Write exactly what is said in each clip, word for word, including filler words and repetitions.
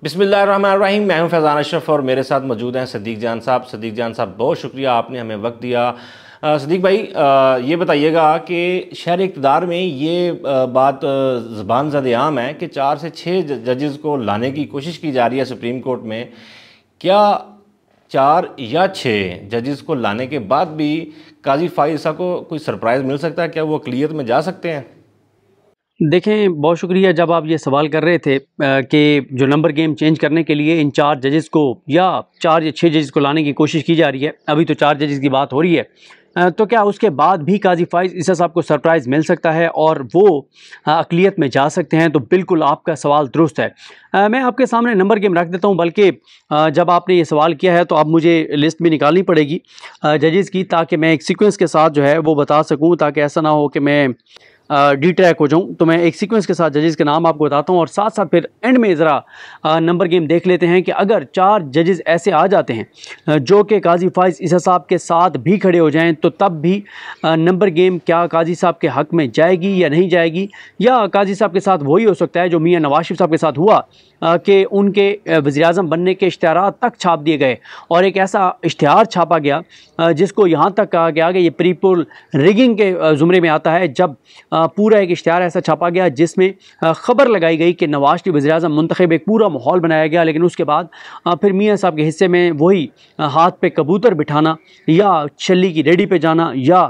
बिस्मिल्लाहिर्रहमानिर्रहीम। मैं हूं फैज़ान अशरफ और मेरे साथ मौजूद हैं सदीक जान साहब। सदीक जान साहब, बहुत शुक्रिया, आपने हमें वक्त दिया। अ, सदीक भाई, अ, ये बताइएगा कि शहर इक़्तिदार में ये अ, बात ज़बान ज़द-ए-आम है कि चार से छः जजेस को लाने की कोशिश की जा रही है सुप्रीम कोर्ट में। क्या चार या छः जजेस को लाने के बाद भी काजी फ़ाइज़ साहब को कोई सरप्राइज़ मिल सकता है? क्या वो अक़लियत में जा सकते हैं? देखें, बहुत शुक्रिया। जब आप ये सवाल कर रहे थे कि जो नंबर गेम चेंज करने के लिए इन चार जजेस को या चार या छः जजेस को लाने की कोशिश की जा रही है, अभी तो चार जजेस की बात हो रही है, तो क्या उसके बाद भी काजी फ़ाइज़ ईसा साहब को सरप्राइज़ मिल सकता है और वो अक़लियत में जा सकते हैं? तो बिल्कुल आपका सवाल दुरुस्त है। मैं आपके सामने नंबर गेम रख देता हूँ, बल्कि जब आपने ये सवाल किया है तो अब मुझे लिस्ट भी निकालनी पड़ेगी जजेस की, ताकि मैं एक सीक्वेंस के साथ जो है वो बता सकूँ, ताकि ऐसा ना हो कि मैं डी ट्रैक हो जाऊँ। तो मैं एक सीक्वेंस के साथ जजेस के नाम आपको बताता हूँ और साथ साथ फिर एंड में ज़रा नंबर गेम देख लेते हैं कि अगर चार जजेस ऐसे आ जाते हैं जो कि काजी फ़ाइज़ ईसा साहब के साथ भी खड़े हो जाएं, तो तब भी नंबर गेम क्या काजी साहब के हक़ में जाएगी या नहीं जाएगी, या काजी साहब के साथ वही हो सकता है जो मियां नवाज शरीफ साहब के साथ हुआ कि उनके वज़ीर-ए-आज़म बनने के इश्तिहारात तक छाप दिए गए और एक ऐसा इश्तिहार छापा गया जिसको यहाँ तक कहा गया कि ये प्री पोल रिगिंग के ज़ुमरे में आता है, जब पूरा एक इश्तिहार ऐसा छापा गया जिसमें ख़बर लगाई गई कि नवाज शरीफ वज़ीर-ए-आज़म मुंतखब, एक पूरा माहौल बनाया गया, लेकिन उसके बाद फिर मियाँ साहब के हिस्से में वही हाथ पे कबूतर बिठाना या छल्ली की रेडी पे जाना या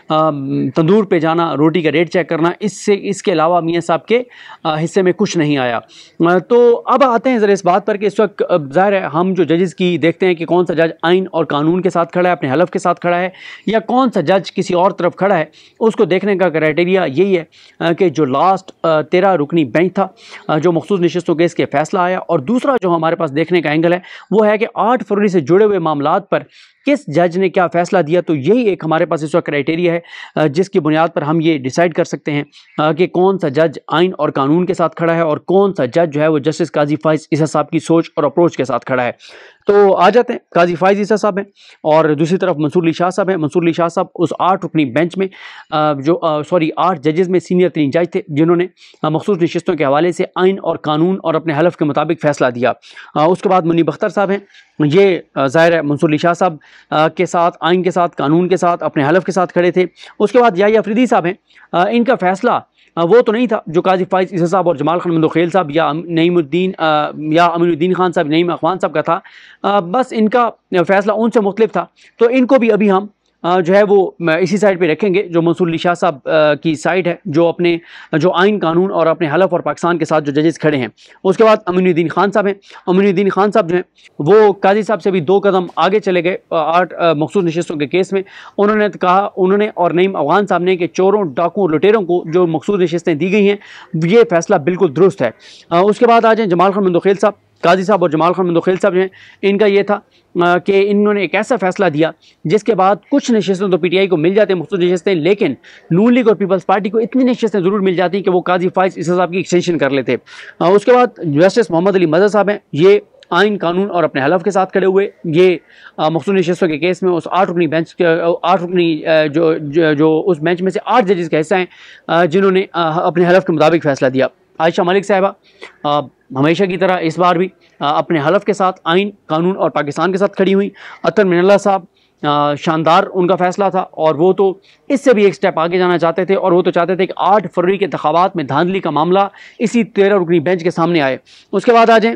तंदूर पे जाना, रोटी का रेट चेक करना, इससे इसके अलावा मियाँ साहब के हिस्से में कुछ नहीं आया। तो अब आते हैं ज़रा इस बात पर कि इस वक्त ज़ाहिर है हम जो जजेस की देखते हैं कि कौन सा जज आइन और कानून के साथ खड़ा है, अपने हलफ के साथ खड़ा है, या कौन सा जज किसी और तरफ खड़ा है। उसको देखने का क्राइटेरिया यही है कि जो लास्ट तेरह रुकनी बेंच था जो मखसूस नशिस्तों केस के फैसला आया, और दूसरा जो हमारे पास देखने का एंगल है वो है कि आठ फरवरी से जुड़े हुए मामलात पर किस जज ने क्या फ़ैसला दिया। तो यही एक हमारे पास इस वक्त क्राइटेरिया है जिसकी बुनियाद पर हम ये डिसाइड कर सकते हैं कि कौन सा जज आइन और कानून के साथ खड़ा है और कौन सा जज जो है वो जस्टिस काजी फ़ाइज़ ईसा साहब की सोच और अप्रोच के साथ खड़ा है। तो आ जाते हैं, काजी फ़ाइज़ ईसा साहब हैं और दूसरी तरफ मंसूर अली शाह साहब हैं। मंसूर अली शाह साहब उस आठ रुकनी बेंच में जो सॉरी आठ जजेस में सीनियर तीन जज थे जिन्होंने मखसूस नशिस्तों के हवाले से आइन और कानून और अपने हलफ के मुताबिक फ़ैसला दिया। उसके बाद मुनीब अख्तर साहब हैं, ये ज़ाहिर है मंसूर अली शाह साहब के साथ, आइन के साथ, कानून के साथ, अपने हलफ के साथ खड़े थे। उसके बाद याहिया अफरीदी साहब हैं, इनका फ़ैसला वो तो नहीं था जो काजी फ़ाइज़ ईसा साहब और जमाल खान मंदोखेल साहब या नईमुद्दीन या अमीनुद्दीन खान साहब, नईम अख़वान साहब का था, बस इनका फ़ैसला उनसे मुख्तलिफ था। तो इनको भी अभी हम जो है वो इसी साइड पे रखेंगे जो मंसूर अली शाह साहब की साइड है, जो अपने जो आइन कानून और अपने हलफ और पाकिस्तान के साथ जो जजेस खड़े हैं। उसके बाद अमीनुद्दीन खान साहब हैं। अमीनुद्दीन खान साहब जो हैं वो काजी साहब से भी दो कदम आगे चले गए आठ मखसूस नशिस्तों के केस में। उन्होंने कहा, उन्होंने और नईम अफ़गान साहब ने कि चोरों, डाकुओं, लुटेरों को जो मखसूस नशिस्तें दी गई हैं ये फ़ैसला बिल्कुल दुरुस्त है। उसके बाद आ जाए जमाल खान मंदोखेल साहब। काजी साहब और जमाल खान मंदोखेल साहब जो हैं इनका ये था कि इन्होंने एक ऐसा फ़ैसला दिया जिसके बाद कुछ नशिस्तें तो पीटीआई को मिल जाती हैं, मखसूस नशिस्तें, लेकिन नून लीग और पीपल्स पार्टी को इतनी नशिस्तें ज़रूर मिल जाती कि वो काजी फ़ाइज़ ईसा साहब की एक्सटेंशन कर लेते। उसके बाद जस्टिस मोहम्मद अली मज़हर साहब हैं, ये आइन कानून और अपने हलफ के साथ खड़े हुए, ये मखसूस नशिस्तों के केस में उस आठ रुकनी बेंच के आठ रुकनी जो, जो जो उस बेंच में से आठ जजेस का हिस्सा हैं जिन्होंने अपने हलफ के मुताबिक फ़ैसला दिया। आयशा मलिक साहिबा हमेशा की तरह इस बार भी अपने हलफ के साथ, आइन कानून और पाकिस्तान के साथ खड़ी हुई। अतर मिनल्ला साहब, शानदार उनका फ़ैसला था और वो तो इससे भी एक स्टेप आगे जाना चाहते थे और वो तो चाहते थे कि आठ फरवरी के इंतखाबात में धांधली का मामला इसी तेरह रुकनी बेंच के सामने आए। उसके बाद आ जाए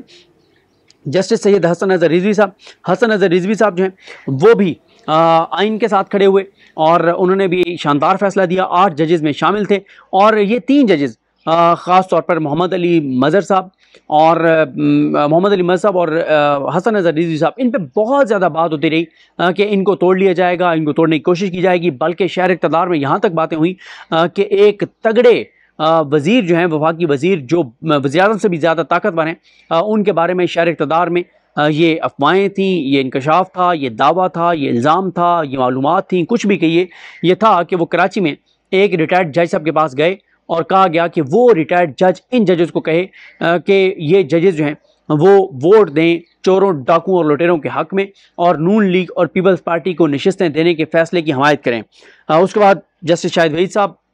जस्टिस सैयद हसन अज़हर रिज़वी साहब। हसन अज़हर रिज़वी साहब जो हैं वो भी आइन के साथ खड़े हुए और उन्होंने भी शानदार फ़ैसला दिया। आठ जजेस में शामिल थे और ये तीन जजेस ख़ास तौर पर मोहम्मद अली मज़हर साहब और मोहम्मद अली मज़हर साहब और हसन अज़हर रिज़वी साहब, इन पे बहुत ज़्यादा बात होती रही कि इनको तोड़ लिया जाएगा, इनको तोड़ने की कोशिश की जाएगी, बल्कि शहर इक़्तिदार में यहाँ तक बातें हुई कि एक तगड़े वज़ीर जो हैं, वफाकी वज़ीर जो वज़ीर-ए-आज़म से भी ज़्यादा ताकतवर हैं, उनके बारे में शहर इक़्तिदार में ये अफवाहें थीं, ये इंकशाफ था, ये दावा था, ये इल्ज़ाम था, ये मालूमात थी, कुछ भी कहिए। ये था कि वो कराची में एक रिटायर्ड जज साहब के पास गए और कहा गया कि वो रिटायर्ड जज इन जजेस को कहे कि ये जजेस जो हैं वो वोट दें चोरों, डाकुओं और लुटेरों के हक़ में और नून लीग और पीपल्स पार्टी को नशिस्तें देने के फ़ैसले की हमायत करें। उसके बाद जस्टिस शाहिद वहीद साहब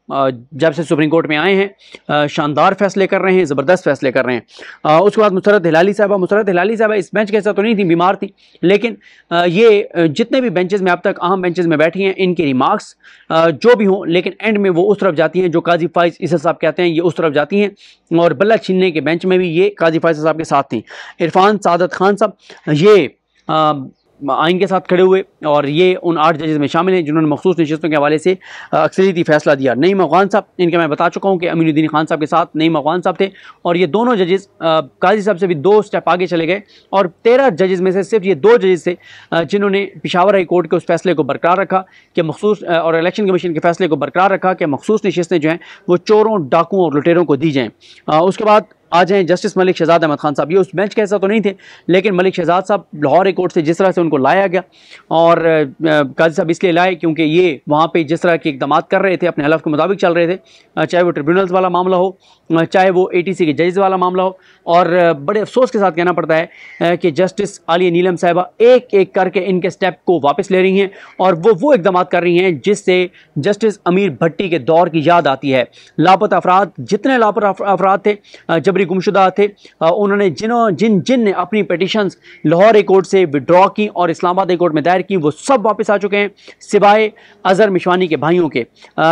जब से सुप्रीम कोर्ट में आए हैं शानदार फैसले कर रहे हैं, ज़बरदस्त फैसले कर रहे हैं। उसके बाद मुसरत हिलाली साहबा मुसरत हिलाली साहबा इस बेंच के ऐसा तो नहीं थी, बीमार थी, लेकिन ये जितने भी बेंचेस में अब तक अहम बेंचेस में बैठी हैं, इनके रिमार्क्स जो भी हों, लेकिन एंड में वो उस तरफ जाती हैं जो काजी फाइज ईसा साहब कहते हैं, ये उस तरफ जाती हैं। और बल्ला छीनने के बेंच में भी ये काजी फाइज साहब के साथ थी। इरफान सादत खान साहब ये आ, आइन के साथ खड़े हुए और ये उन आठ जजेस में शामिल हैं जिन्होंने मखसूस नशिस्तों के हवाले से अक्सरियती फैसला दिया। नईम अफगान साहब, इनके मैं बता चुका हूँ कि अमीनुद्दीन खान साहब के साथ नईम अफगान साहब थे, और ये दोनों जजेस काजी साहब से भी दो स्टेप आगे चले गए, और तेरह जजेस में से सिर्फ ये दो जजेस थे जिन्होंने पेशावर हाई कोर्ट के उस फैसले को बरकरार रखा कि मखसूस और इलेक्शन कमीशन के फैसले को बरकरार रखा कि मखसूस नशिस्तें जो हैं वो चोरों, डाकुओं और लुटेरों को दी जाएँ। उसके बाद आ जाएँ जस्टिस मलिक शहजाद अहमद खान साहब। ये उस बेंच के ऐसा तो नहीं थे, लेकिन मलिक शहजाद साहब लाहौर हाई कोर्ट से जिस तरह से उनको लाया गया, और काजी साहब इसलिए लाए क्योंकि ये वहाँ पे जिस तरह के इकदाम कर रहे थे अपने हलफ के मुताबिक चल रहे थे, चाहे वो ट्रिब्यूनल्स वाला मामला हो, चाहे वो ए टी सी के जजेस वाला मामला हो। और बड़े अफसोस के साथ कहना पड़ता है कि जस्टिस आलिया नीलम साहिबा एक एक करके इनके स्टेप को वापस ले रही हैं, और वो वो इकदाम कर रही हैं जिससे जस्टिस अमीर भट्टी के दौर की याद आती है। लापता अफराद, जितने लापता अफराद थे, जबरी गुमशुदा थे, उन्होंने जिन्हों जिन जिन ने अपनी पिटिशंस लाहौर हाई कोर्ट से विड्रॉ की और इस्लामाबाद हाई कोर्ट में दायर की, वो सब वापस आ चुके हैं, सिवाय अजहर मिशवानी के भाइयों के।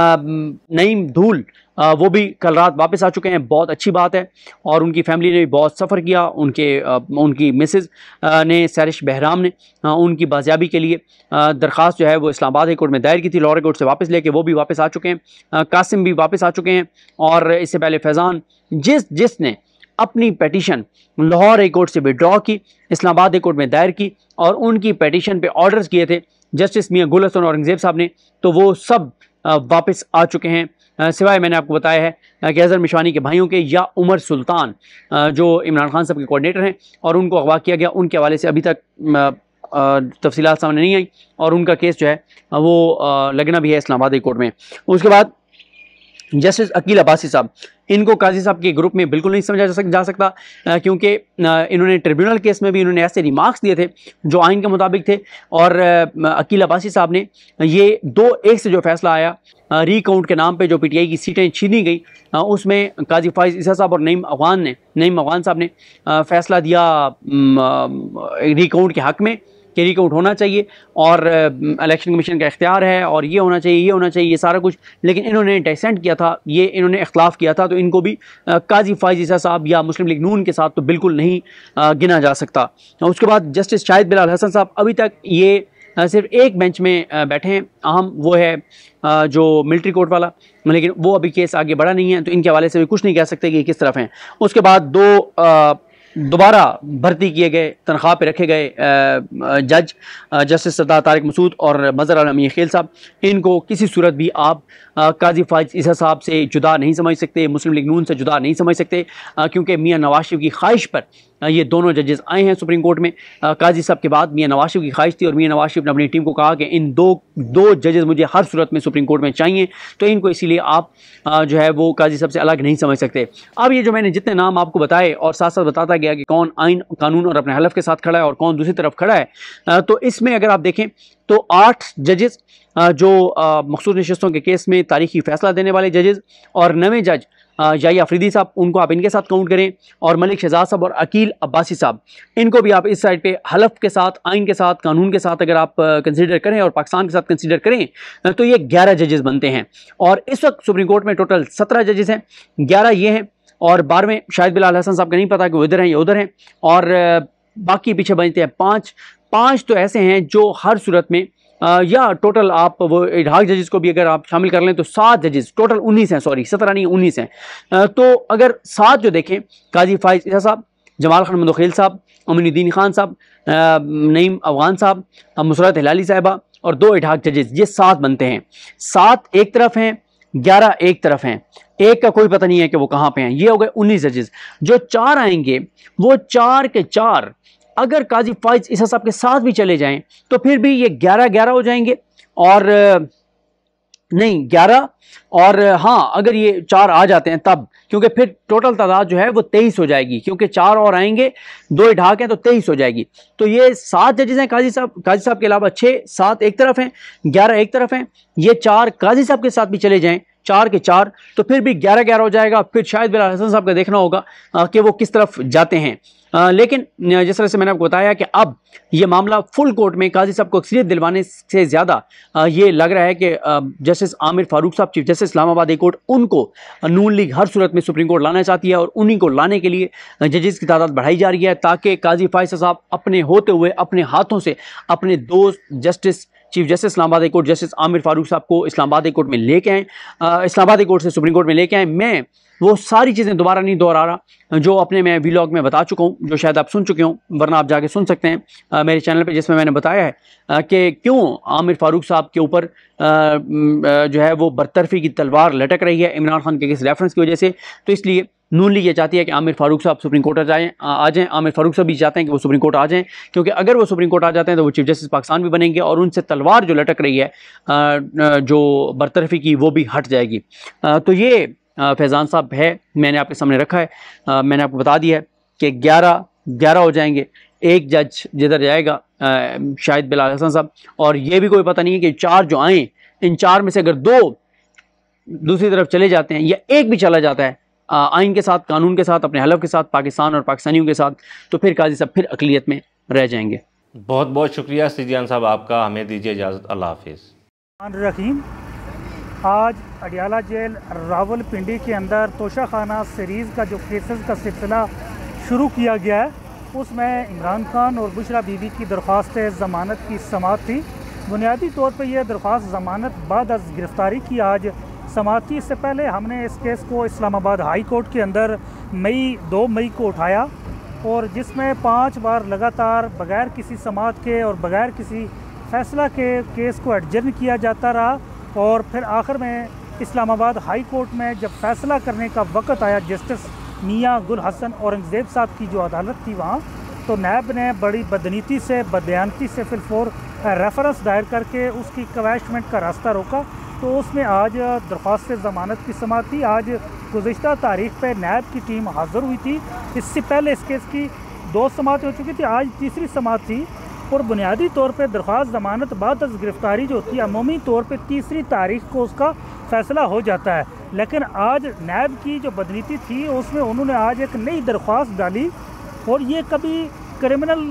नईम धूल वो भी कल रात वापस आ चुके हैं, बहुत अच्छी बात है, और उनकी फैमिली ने भी बहुत सफ़र किया। उनके उनकी मिसेस ने, सैरिश बहराम ने, उनकी बाजियाबी के लिए दरख्वास्त जो है वो इस्लामाबाद हाई कोर्ट में दायर की थी, लाहौर हाई कोर्ट से वापस लेके वो भी वापस आ चुके हैं। कासिम भी वापस आ चुके हैं, और इससे पहले फैज़ान, जिस जिसने अपनी पेटिशन लाहौर हाई कोर्ट से विड्रॉ की, इस्लामाबाद हाई कोर्ट में दायर की, और उनकी पेटिशन पे ऑर्डर्स किए थे जस्टिस मियां गुल हसन औरंगज़ेब साहब ने, तो वो सब वापस आ चुके हैं, सिवाय मैंने आपको बताया है कि अजहर मिशवानी के भाइयों के, या उमर सुल्तान जो इमरान खान साहब के कोऑर्डिनेटर हैं, और उनको अगवा किया गया, उनके हवाले से अभी तक तफसीलात सामने नहीं आई, और उनका केस जो है वो लगना भी है इस्लामाबाद हाई कोर्ट में। उसके बाद जस्टिस अकील अब्बासी साहब, इनको काजी साहब के ग्रुप में बिल्कुल नहीं समझा जा, सक, जा सकता, क्योंकि इन्होंने ट्रिब्यूनल केस में भी इन्होंने ऐसे रिमार्क्स दिए थे जो आइन के मुताबिक थे, और अकील अब्बासी साहब ने ये दो एक से जो फैसला आया रीकाउंट के नाम पे जो पीटीआई की सीटें छीनी गई, उसमें काजी फाइज ईसा साहब और नईम अफगान ने नईम अफगान साहब ने फैसला दिया रीकाउंट के हक़ में कि रिकाउंट होना चाहिए, और इलेक्शन कमीशन का इख्तियार है, और ये होना चाहिए, ये होना चाहिए, ये सारा कुछ, लेकिन इन्होंने डिसेंट किया था, ये इन्होंने इख्तलाफ किया था, तो इनको भी काजी फाइज ईसा साहब या मुस्लिम लीग नून के साथ तो बिल्कुल नहीं गिना जा सकता। उसके बाद जस्टिस शाहिद बिलाल हसन साहब, अभी तक ये सिर्फ एक बेंच में बैठे हैं, अहम वो है जो मिलिट्री कोर्ट वाला, लेकिन वो अभी केस आगे बढ़ा नहीं है, तो इनके हवाले से भी कुछ नहीं कह सकते कि किस तरफ हैं। उसके बाद दो दोबारा भर्ती किए गए, तनख्वाह पे रखे गए जज जस्टिस सरदार तारिक मसूद और मज़हर आलम अमीर खेल साहब, इनको किसी सूरत भी आप काजी फाइज ईसा साहब से जुदा नहीं समझ सकते, मुस्लिम लीग नून से जुदा नहीं समझ सकते, क्योंकि मियां नवाज शरीफ की ख्वाहिश पर ये दोनों जजेस आए हैं सुप्रीम कोर्ट में। काजी साहब के बाद मियां नवाज शरीफ की ख्वाहिश थी, और मियां नवाज शरीफ ने अपनी टीम को कहा कि इन दो दो जजेस मुझे हर सूरत में सुप्रीम कोर्ट में चाहिए, तो इनको इसीलिए आप जो है वो काजी साहब से अलग नहीं समझ सकते। अब ये जो मैंने जितने नाम आपको बताए, और साथ साथ बताता गया कि कौन आइन कानून और अपने हलफ के साथ खड़ा है और कौन दूसरी तरफ खड़ा है, तो इसमें अगर आप देखें तो आठ जजेस जो मखसूस नशिस्तों के केस में तारीखी फैसला देने वाले जजेस, और नवे जज याही अफरीदी साहब, उनको आप इनके साथ काउंट करें, और मलिक शहजाद साहब और अकील अब्बासी साहब, इनको भी आप इस साइड पे हलफ के साथ, आइन के साथ, कानून के साथ अगर आप कंसीडर करें और पाकिस्तान के साथ कंसीडर करें, तो ये ग्यारह जजेस बनते हैं। और इस वक्त सुप्रीम कोर्ट में टोटल सत्रह जजेस हैं, ग्यारह ये हैं, और बारहवें शाहिद बिलाल हसन साहब का नहीं पता कि वो इधर हैं या उधर हैं, और बाकी पीछे बनते हैं पाँच पाँच तो ऐसे हैं जो हर सूरत में आ, या टोटल आप वो इलाहाक जजेस को भी अगर आप शामिल कर लें तो सात जजेस, टोटल उन्नीस हैं, सॉरी सत्रह नहीं उन्नीस हैं। तो अगर सात जो देखें, काजी फाइज ईसा साहब, जमाल खान मंदोखेल साहब, अमीनुद्दीन खान साहब, नईम अफगान साहब, मुसरत हिलाली साहिबा, और दो इलाहाक जजेस, ये सात बनते हैं। सात एक तरफ हैं, ग्यारह एक तरफ हैं, एक का कोई पता नहीं है कि वो कहाँ पे हैं, ये हो गए उन्नीस जजेस। जो चार आएंगे वो चार के चार अगर काजी फाइज ईसा साहब के साथ भी चले जाएं तो फिर भी ये ग्यारह ग्यारह हो जाएंगे, और नहीं ग्यारह, और हाँ अगर ये चार आ जाते हैं तब, क्योंकि फिर टोटल तादाद जो है वो तेईस हो जाएगी, क्योंकि चार और आएंगे, दो इढाक हैं तो तेईस हो जाएगी। तो ये सात जजेस हैं काजी साहब, काजी साहब के अलावा छः, सात एक तरफ हैं, ग्यारह एक तरफ हैं। ये चार काजी साहब के साथ भी चले जाएं चार के चार, तो फिर भी ग्यारह ग्यारह हो जाएगा। फिर शायद बिलाल हसन साहब का देखना होगा कि वो किस तरफ जाते हैं। आ, लेकिन जिस तरह से मैंने आपको बताया कि अब ये मामला फुल कोर्ट में काजी साहब को अक्सरियत दिलवाने से ज़्यादा ये लग रहा है कि जस्टिस आमिर फारूक साहब, chief justice Islamabad high court, उनको नून लीग हर सूरत में सुप्रीम कोर्ट लाना चाहती है और उन्हीं को लाने के लिए जजेस की तादाद बढ़ाई जा रही है, ताकि काजी फायसा साहब अपने होते हुए अपने हाथों से अपने दो justice, chief justice Islamabad high court justice Aamir Farooq साहब को इस्लामाबाद हाई कोर्ट में लेके आएँ, इस्लामाबाद हाई कोर्ट से सुप्रीम कोर्ट में लेके आएँ। मैं वो सारी चीज़ें दोबारा नहीं दोहरा रहा जो अपने मैं वीलॉग में बता चुका हूँ, जो शायद आप सुन चुके हो, वरना आप जाके सुन सकते हैं आ, मेरे चैनल पे, जिसमें मैंने बताया है आ, कि क्यों आमिर फारूक साहब के ऊपर जो है वो बरतरफी की तलवार लटक रही है इमरान खान के किस रेफरेंस की वजह से। तो इसलिए नून लीग ये चाहती है कि आमिर फारूक साहब सुप्रीम कोर्ट आ जाएँ आ जाएँ आमिर फारूक साहब भी चाहते हैं कि वो सुप्रीम कोर्ट आ जाएँ, क्योंकि अगर वो सुप्रीम कोर्ट आ जाते हैं तो वो चीफ जस्टिस पाकिस्तान भी बनेंगे और उनसे तलवार जो लटक रही है जो बरतरफी की, वो भी हट जाएगी। तो ये फैज़ान साहब है, मैंने आपके सामने रखा है। आ, मैंने आपको बता दिया है कि ग्यारह ग्यारह हो जाएंगे, एक जज जिधर जाएगा आ, शायद बिलाल हसन साहब, और ये भी कोई पता नहीं है कि चार जो आए, इन चार में से अगर दो दूसरी तरफ चले जाते हैं या एक भी चला जाता है आइन के साथ, कानून के साथ, अपने हलफ के साथ, पाकिस्तान और पाकिस्तानियों के साथ, तो फिर काजी साहब फिर अकलियत में रह जाएंगे। बहुत बहुत शुक्रिया सदीक जान साहब आपका, हमें दीजिए इजाज़त, अल्लाह हाफिज़। रहीम, आज अडियाला जेल रावलपिंडी के अंदर तोशा खाना सीरीज़ का जो केसेस का सिलसिला शुरू किया गया है, उसमें इमरान खान और बुशरा बीबी की दरख्वास्त ज़मानत की समाअत थी। बुनियादी तौर पर यह दरख्वास्त ज़मानत बाद अज़ गिरफ़्तारी की आज समाअत थी। इससे पहले हमने इस केस को इस्लामाबाद हाई कोर्ट के अंदर मई दो मई को उठाया, और जिसमें पाँच बार लगातार बग़ैर किसी समाअत के और बग़ैर किसी फ़ैसला के केस को एडजर्न किया जाता रहा, और फिर आखिर में इस्लामाबाद हाई कोर्ट में जब फ़ैसला करने का वक़्त आया, जस्टिस मियां गुल हसन औरंगज़ेब साहब की जो अदालत थी वहाँ, तो नैब ने बड़ी बदनीति से, बदयानती से फिलफोर रेफरेंस दायर करके उसकी कवैशमेंट का रास्ता रोका। तो उसमें आज दरख्वास्त ज़मानत की समाअत थी। आज गुज़िश्ता तारीख़ पे नैब की टीम हाज़िर हुई थी। इससे पहले इस केस की दो समाअत हो चुकी थी, आज तीसरी समाअत थी। और बुनियादी तौर पे दरख्वास्त ज़मानत बाद अज़ गिरफ़्तारी जो होती है, अमूमी तौर पे तीसरी तारीख़ को उसका फ़ैसला हो जाता है। लेकिन आज नैब की जो बदनीति थी उसमें उन्होंने आज एक नई दरख्वास्त डाली, और ये कभी क्रिमिनल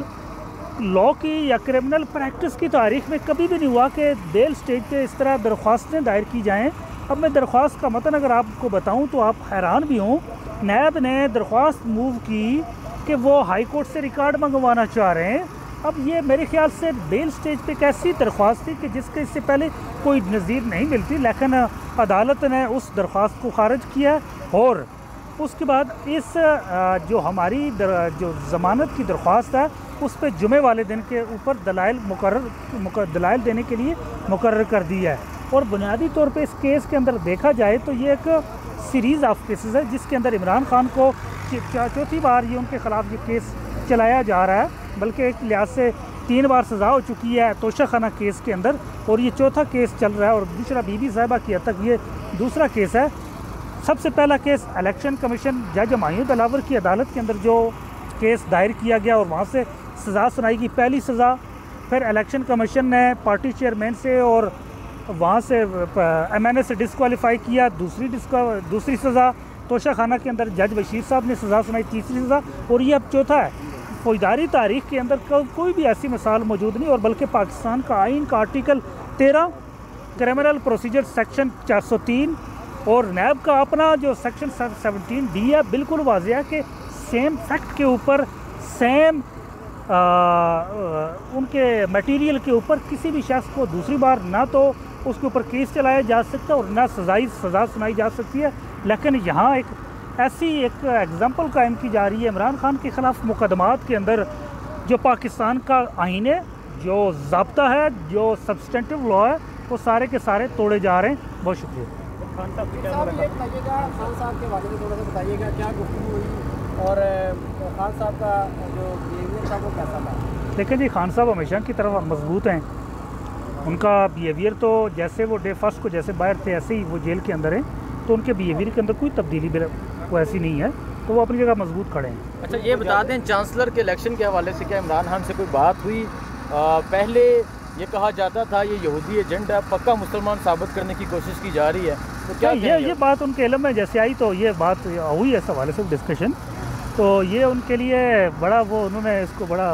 लॉ की या क्रिमिनल प्रैक्टिस की तारीख़ में कभी भी नहीं हुआ कि बेल स्टेज पे इस तरह दरख्वास्तें दायर की जाएँ। अब मैं दरख्वास्त का मतन अगर आपको बताऊँ तो आप हैरान भी हों। नैब ने दरख्वास्त मूव की कि वो हाई कोर्ट से रिकॉर्ड मंगवाना चाह रहे हैं। अब ये मेरे ख्याल से बेल स्टेज पे एक ऐसी दरख्वास्त थी कि जिसके इससे पहले कोई नज़ीर नहीं मिलती, लेकिन अदालत ने उस दरख्वास्त को खारिज किया। और उसके बाद इस जो हमारी दर, जो ज़मानत की दरख्वास्त है उस पर जुमे वाले दिन के ऊपर दलाइल मुकर्रर दलाइल देने के लिए मुकर्रर कर दिया है। और बुनियादी तौर पे इस केस के अंदर देखा जाए तो ये एक सीरीज़ ऑफ केसेस है जिसके अंदर इमरान खान को चौथी बार ये उनके ख़िलाफ़ ये केस चलाया जा रहा है, बल्कि एक लिहाज से तीन बार सज़ा हो चुकी है तोशा खाना केस के अंदर, और ये चौथा केस चल रहा है। और दूसरा बीबी साहिबा की हद तक ये दूसरा केस है। सबसे पहला केस इलेक्शन कमीशन जज मायूद अलावर की अदालत के अंदर जो केस दायर किया गया और वहाँ से सज़ा सुनाई गई, पहली सज़ा। फिर इलेक्शन कमीशन ने पार्टी चेयरमैन से और वहाँ से एम एन ए से डिस्क्वालीफाई किया, दूसरी दूसरी सज़ा। तोशा खाना के अंदर जज बशीर साहब ने सज़ा सुनाई, तीसरी सज़ा। और ये अब चौथा है। फौजदारी तारीख़ के अंदर को, कोई भी ऐसी मिसाल मौजूद नहीं, और बल्कि पाकिस्तान का आइन का आर्टिकल तेरह, क्रिमिनल प्रोसीजर सेक्शन चार सौ तीन और नैब का अपना जो सेक्शन सेवनटीन डी है, बिल्कुल वाज़ेह है कि सेम फैक्ट के ऊपर, सेम आ, उनके मटेरियल के ऊपर किसी भी शख्स को दूसरी बार ना तो उसके ऊपर केस चलाया जा सकता और ना सजाई सज़ा सुनाई जा सकती है। लेकिन यहाँ एक ऐसी एक एग्ज़ाम्पल कायम की जा रही है इमरान खान के ख़िलाफ़ मुकदमात के अंदर, जो पाकिस्तान का आईन है, जो ज़ाब्ता है, जो सब्सटेंटिव लॉ है, वो सारे के सारे तोड़े जा रहे हैं। बहुत शुक्रिया। खान साहब ये बताइएगा, खान साहब के बारे में थोड़ा सा बताइएगा, क्या गुफ्तगू हुई और खान साहब का जो बिहेवियर था वो कैसा था? देखिए जी, खान साहब हमेशा की तरफ मजबूत हैं। उनका बिहेवियर तो जैसे वो डे फर्स्ट को जैसे बाहर थे ऐसे ही वो जेल के अंदर हैं, तो उनके बिहेवियर के अंदर कोई तब्दीली वो ऐसी नहीं है, तो वो अपनी जगह मजबूत खड़े हैं। अच्छा, ये बता दें चांसलर के इलेक्शन के हवाले से क्या इमरान खान से कोई बात हुई? आ, पहले ये कहा जाता था ये यहूदी एजेंट है, पक्का मुसलमान साबित करने की कोशिश की जा रही है, तो क्या ये ये बात उनके इल्म में जैसे आई तो ये बात हुई है इस हवाले से डिस्कशन, तो ये उनके लिए बड़ा वो उन्होंने इसको बड़ा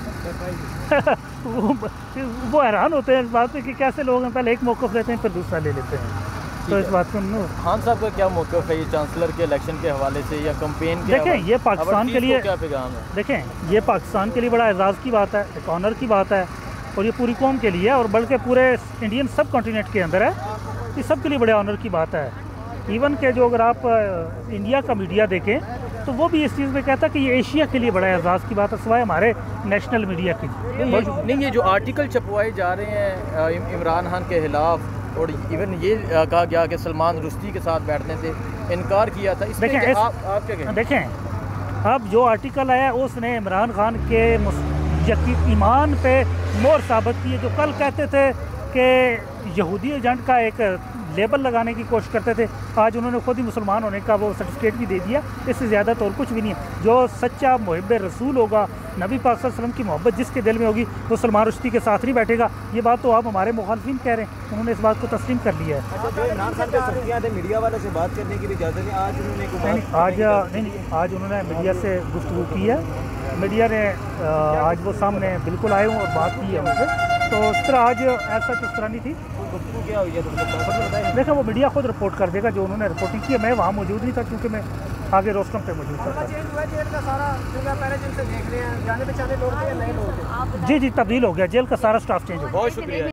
वो, वो हैरान होते हैं इस बात पे कि कैसे लोग पहले एक मौक़िफ़ लेते हैं फिर दूसरा ले लेते हैं। तो इस बात को खान साहब का क्या मौक़िफ़ है ये चांसलर के इलेक्शन के हवाले से या कैंपेन के? देखें ये पाकिस्तान के लिए क्या पैगाम है? देखें ये पाकिस्तान के लिए बड़ा एजाज़ की बात है, एक ऑनर की बात है, और ये पूरी कौम के लिए है और बल्कि पूरे इंडियन सब कॉन्टिनेंट के अंदर है, ये सब के लिए बड़े ऑनर की बात है। इवन के जो अगर आप इंडिया का मीडिया देखें तो वो भी इस चीज़ में कहता है कि ये एशिया के लिए बड़ा एजाज़ की बात है, सिवाय हमारे नेशनल मीडिया की। नहीं, नहीं ये जो आर्टिकल छपवाए जा रहे हैं इमरान खान के खिलाफ और इवन ये कहा गया कि सलमान रुश्दी के साथ बैठने से इनकार किया था, इसमें देखें आप, आप क्या कहें? देखें अब जो आर्टिकल आया उसने इमरान खान के यकीन ईमान पे मोहर साबित की है। जो कल कहते थे कि यहूदी एजेंट का एक लेबल लगाने की कोशिश करते थे, आज उन्होंने खुद ही मुसलमान होने का वो सर्टिफिकेट भी दे दिया। इससे ज़्यादा तो और कुछ भी नहीं है। जो सच्चा मुहिब रसूल होगा, नबी पाक सल्लल्लाहु अलैहि वसल्लम की मोहब्बत जिसके दिल में होगी वो सलमान रुश्दी के साथ नहीं बैठेगा। ये बात तो आप हमारे मुखालफिन कह रहे हैं, उन्होंने इस बात को तस्लीम कर लिया है। अच्छा, जो इमरान खान के सख्तियाँ थे मीडिया वालों से बात करने की भी इजाज़त है, आज उन्होंने को नहीं आज नहीं नहीं आज उन्होंने मीडिया से गुफ्तगू की है। मीडिया ने आज वो सामने बिल्कुल आए हूँ और बात की है उनसे, तो इस तरह आज ऐसा कुछ तरह नहीं थी। क्या हुई है तो बताएं। देखा वो मीडिया खुद रिपोर्ट कर देगा जो उन्होंने रिपोर्टिंग की है। मैं वहाँ मौजूद नहीं था क्योंकि मैं आगे रोस्टम पे मौजूद था। चेंज हुआ जेल का सारा, जो पहले जिनसे देख रहे हैं जाने पहचाने लोग थे या नए लोग थे? जी जी तब्दील हो गया, जेल का सारा स्टाफ चेंज हो गया। बहुत शुक्रिया।